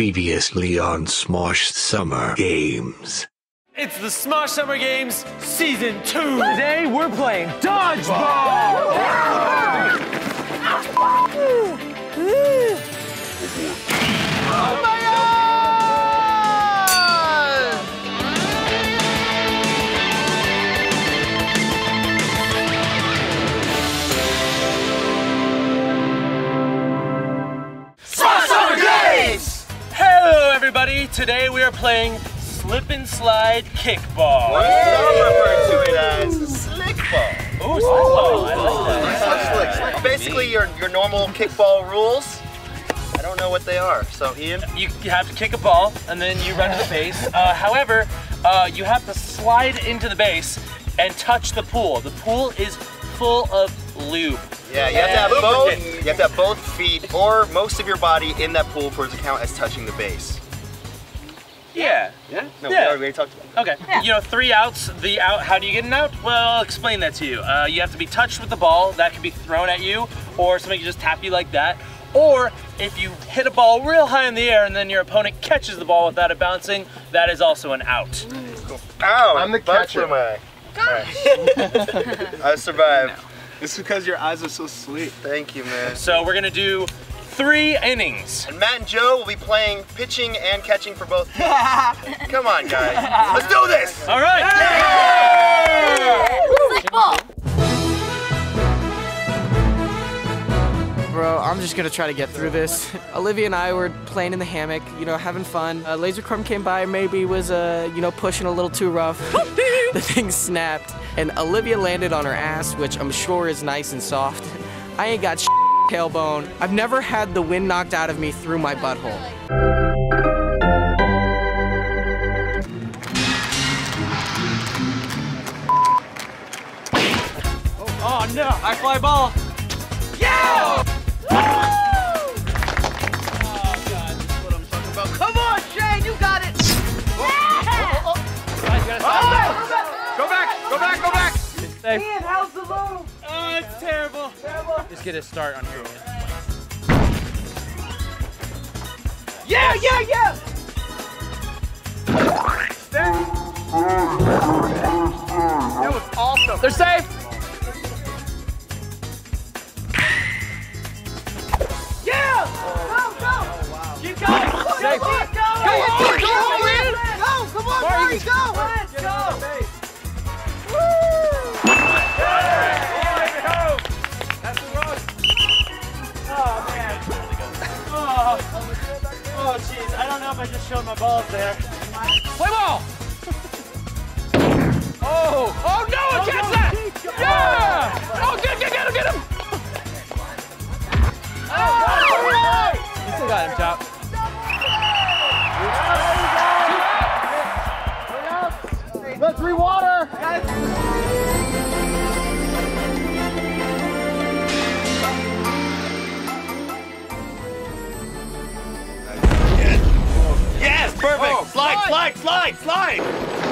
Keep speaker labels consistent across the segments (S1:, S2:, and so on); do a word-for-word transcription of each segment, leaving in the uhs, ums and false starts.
S1: Previously on Smosh Summer Games.
S2: It's the Smosh Summer Games Season two. Today we're playing Dodgeball! Oh my God! Smosh Summer Games! Hello everybody, today we are playing Slip and Slide Kickball.
S3: Some refer to it as slick ball.
S2: Ooh, slick ball. I like that.
S3: Slick, slick. Basically, your your normal kickball rules. I don't know what they are. So, Ian,
S2: You have to kick a ball and then you run to the base. Uh, however, uh, you have to slide into the base and touch the pool. The pool is full of lube.
S3: yeah, you have to have both. You have to have both feet or most of your body in that pool for it to count as touching the base.
S2: Yeah.
S3: Yeah. No,
S2: Yeah.
S3: we already talked about that.
S2: Okay. You know, three outs. The out. How do you get an out? Well, I'll explain that to you. Uh, you have to be touched with the ball. That can be thrown at you, or somebody can just tap you like that. Or if you hit a ball real high in the air and then your opponent catches the ball without it bouncing, that is also an out.
S3: Ow!
S4: I'm the
S3: bugs
S4: catcher.
S3: in my eye. I survived.
S4: It's because your eyes are so sweet.
S3: Thank you, man.
S2: So we're gonna do three innings.
S3: And Matt and Joe will be playing pitching and catching for both teams. Come on, guys. Let's do this!
S2: All right.
S5: Slick ball.
S6: Bro, I'm just gonna try to get through this. Olivia and I were playing in the hammock, you know, having fun. Uh, Laser Crumb came by, maybe was, uh, you know, pushing a little too rough. The thing snapped, and Olivia landed on her ass, which I'm sure is nice and soft. I ain't got tailbone. I've never had the wind knocked out of me through my butthole.
S2: Oh no! High fly ball. Yeah!
S5: Come on, Shane, you got it.
S4: Go back, go back, go back!
S5: Ian, how's the low?
S2: Oh, it's terrible. Let's get a start on here.
S5: Yeah, yeah, yeah.
S4: That was awesome.
S2: They're safe.
S5: Yeah. Go, go.
S2: Keep going.
S5: Go,
S2: Safe.
S5: go, go.
S2: Go,
S5: Go,
S2: go,
S5: go,
S2: go,
S5: Ian. Go, come on, Marty, go. Let's go.
S2: That's the run. Oh man. Oh, oh jeez. I don't know if I just showed my balls there. Play ball. Oh, oh no! Catch that! Yeah! Oh, get, get, get him, get him! Oh, you still got him, Chop.
S4: Let's rewater!
S3: Yes, perfect! slide, slide, slide, slide!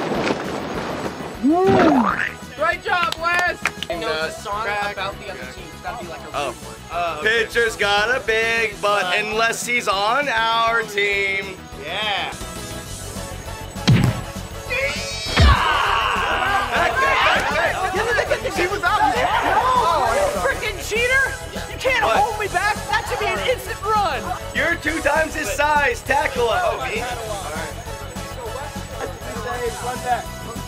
S4: Great job, Wes!
S6: You know, it's a song about the other team. It's gotta be like a
S3: Oh.
S6: one.
S3: Pitcher's got a big butt unless he's on our team. Yeah.
S4: She was out there!
S5: Freaking cheater. You can't
S3: What?
S5: hold me back. That should be an instant run.
S3: You're two times his size. Tackle him. Oh, me?
S4: Run back.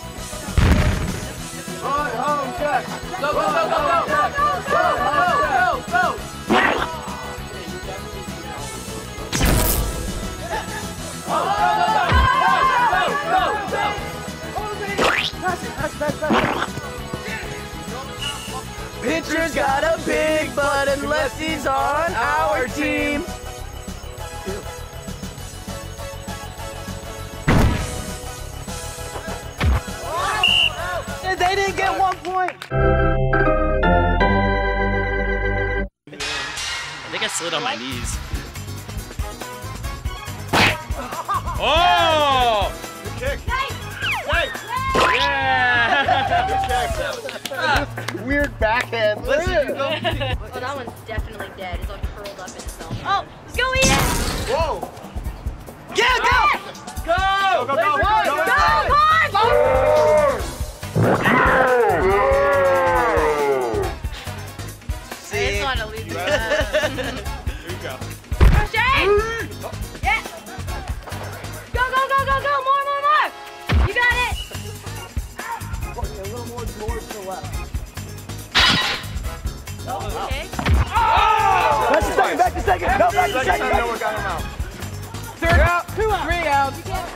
S4: Run home, Jack.
S5: Go, go, go, go, go, go, go, go, go, go.
S6: Pitcher's got a big butt unless he's on our team.
S5: They didn't get one point.
S2: I think I slid on my knees. Oh!
S4: Good kick.
S2: Yeah!
S4: Weird backhand. Listen, you go.
S7: Oh, that one's definitely dead. It's like curled up in itself. Oh, let's go, Ian!
S4: Whoa.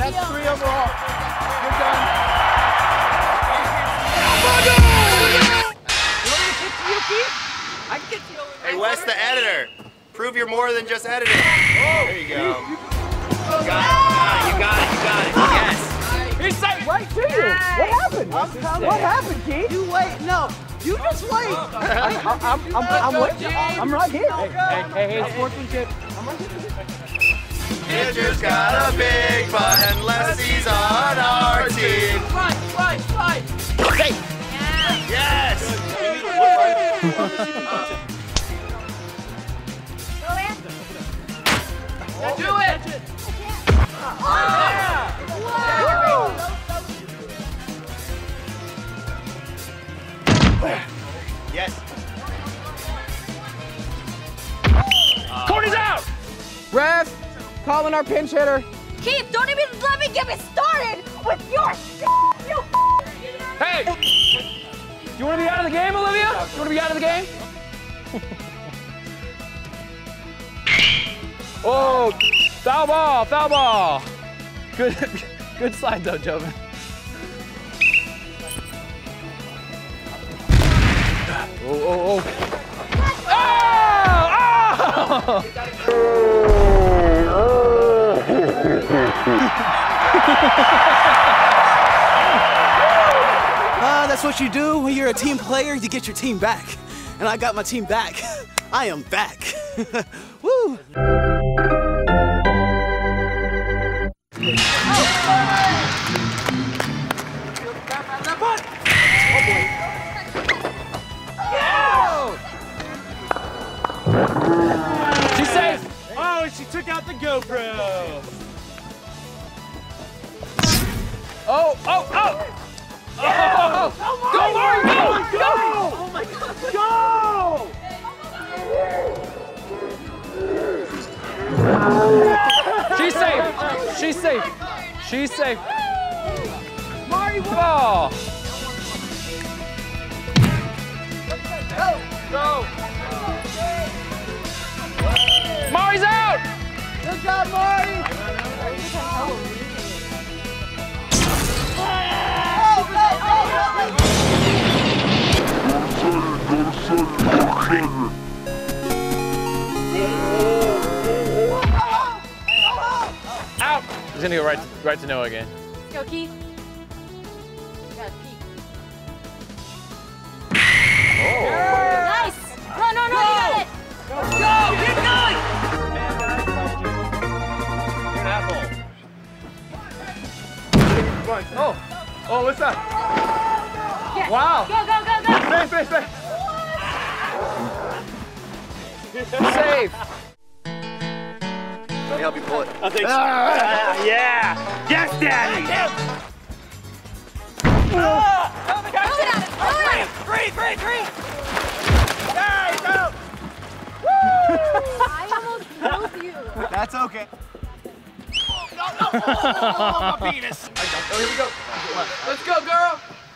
S4: That's three overall. You're done.
S5: I can get you over.
S3: Hey, Wes, the editor. Prove you're more than just editing. There you go. You got it. You got it. You got it. Yes.
S4: He's safe. Right to you. What happened? What happened, Keith? You wait. No. You just wait. I'm, I'm, I'm, I'm, I'm waiting. I'm right here. Hey, hey, hey, hey. Sportsmanship. I'm right here.
S3: Andrew's got a big butt unless he's on our team.
S5: Slide, slide, slide.
S3: Hey. Yes.
S5: Do it. Oh.
S3: Yes.
S2: Courtney's out!
S6: Ref, calling our pinch hitter.
S7: Keith, don't even let me get me started with your shit, you
S2: Hey! You want to be out of the game, Olivia? You want to be out of the game? Oh, foul ball, foul ball. Good, good slide though, Joven. Oh, oh, oh. Oh!
S8: Uh, that's what you do when you're a team player. You get your team back. And I got my team back. I am back. Woo!
S2: She's safe. Oh, she took out the GoPro. Oh, oh, oh. Oh, go, Mari, go, go!
S4: Oh my God, go!
S2: She's safe. She's safe. She's safe. Mari, ball.
S4: Go! Go!
S2: Mari's out.
S4: Good job, Mari!
S2: Out. He's gonna go right to, right to Noah again.
S7: Let's go, Keith. You gotta peek. Nice! No, no, no, you got it!
S5: Go, keep going.
S2: You're an asshole.
S4: Oh, oh, what's that?
S7: Yes.
S4: Wow.
S7: Go, go, go, go!
S4: Safe, safe, safe.
S2: Safe.
S3: Let me help you pull it.
S4: I think
S2: Ah, yeah. Yes, Daddy.
S7: Throw it at it! Throw it at it!
S5: Three, three, three.
S4: There you go.
S7: I almost killed you.
S4: That's okay.
S5: No, no. Oh, my penis.
S4: Oh, here we go.
S5: Let's go, girl.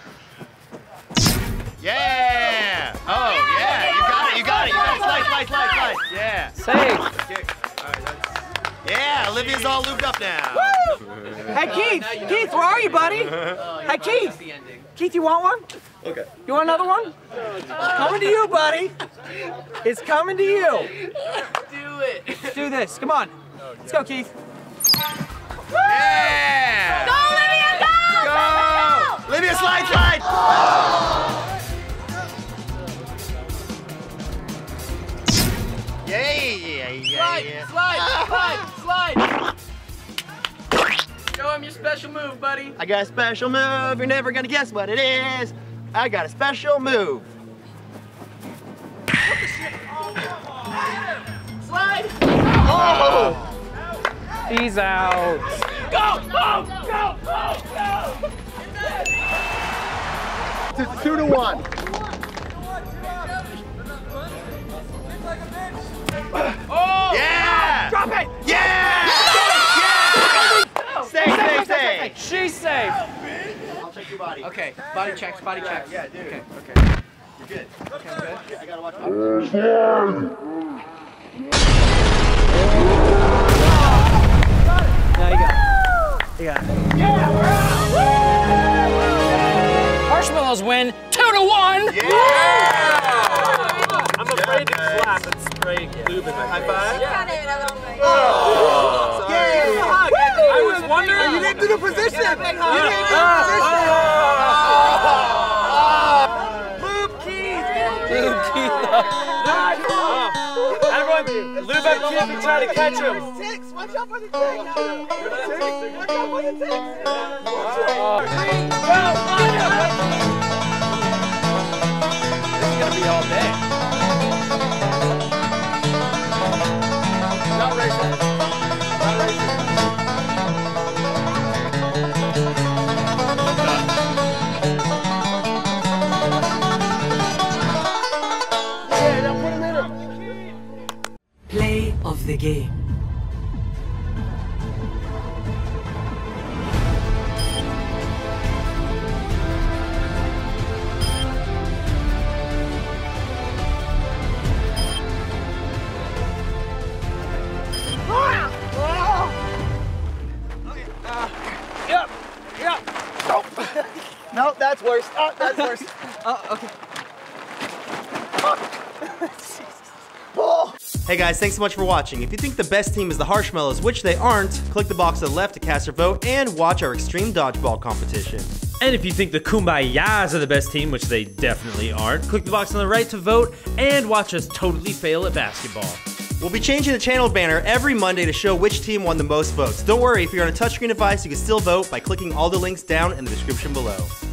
S3: Yeah. Oh, yeah. You got it. You got it. You got it. Slide, slide, slide, slide. Yeah.
S2: Safe.
S3: Kick. All right, that's... Yeah, Olivia's all lubed up now.
S4: Hey, Keith. Keith, where are you, buddy? Hey, Keith. Keith, you want one?
S3: Okay.
S4: You want another one? It's coming to you, buddy. It's coming to you.
S5: Do it.
S4: Let's do this. Come on. Let's go, Keith.
S3: Yeah.
S7: Go, Olivia, go!
S3: Go. Olivia, slide, slide. Yeah, yeah, yeah,
S5: Slide,
S3: yeah.
S5: slide, slide, slide. Show him your special move, buddy.
S3: I got a special move. You're never gonna guess what it is. I got a special move.
S5: Slide.
S3: Oh!
S2: He's out.
S5: Go, go, go, go, go.
S3: It's two to one.
S5: Oh.
S3: Yeah!
S4: Drop it.
S3: Yeah! Yeah! Stay, stay, stay.
S2: She's safe.
S3: I'll check your body.
S6: Okay, body checks, body checks.
S3: Yeah, dude.
S6: Okay, okay.
S3: You're good.
S6: Okay, I'm good.
S3: I gotta watch.
S6: No, you got it. You got it.
S4: need a position. You need a position. Move keys.
S2: Move keys. Everyone, lube up Keith and try to catch him.
S4: Ticks. Watch out for the ticks. Watch out for the ticks.
S2: This is gonna be all day. Not racing. Not racing.
S4: Yeah, now put him in him.
S9: Play of the game.
S4: Yep. Yep. Nope. Nope, that's worse. Oh, that's worse. Oh, okay. Oh.
S3: Hey guys, thanks so much for watching. If you think the best team is the Harshmallows, which they aren't, click the box to the left to cast your vote and watch our extreme dodgeball competition.
S10: And if you think the Kumbayas are the best team, which they definitely aren't, click the box on the right to vote and watch us totally fail at basketball.
S3: We'll be changing the channel banner every Monday to show which team won the most votes. Don't worry, if you're on a touchscreen device, you can still vote by clicking all the links down in the description below.